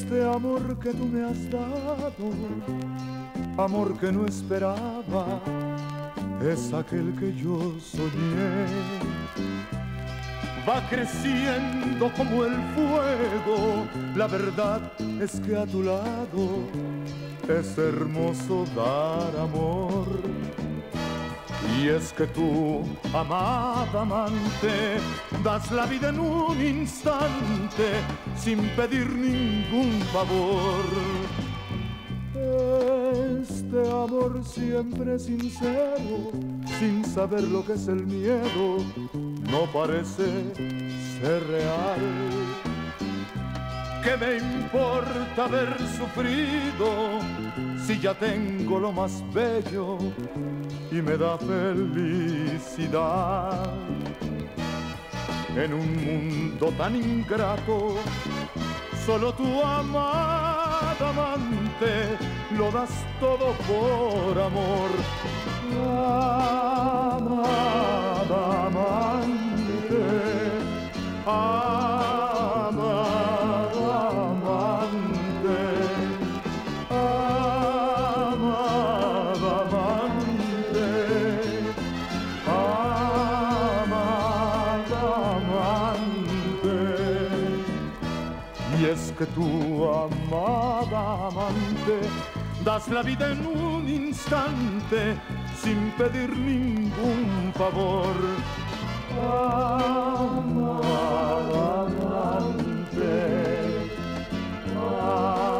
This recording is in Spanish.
Este amor que tú me has dado, amor que no esperaba, es aquel que yo soñé. Va creciendo como el fuego, la verdad es que a tu lado es hermoso dar amor. Y es que tú, amada amante, das la vida en un instante sin pedir ningún favor. Este amor siempre sincero, sin saber lo que es el miedo, no parece ser real. ¿Qué me importa haber sufrido si ya tengo lo más bello y me da felicidad? En un mundo tan ingrato, solo tu amada amante lo das todo por amor. Amada amante, amada amante, amada amante, amada amante. Y es que tú, amada amante, das la vida en un instante sin pedir ningún favor. Amada amante, amada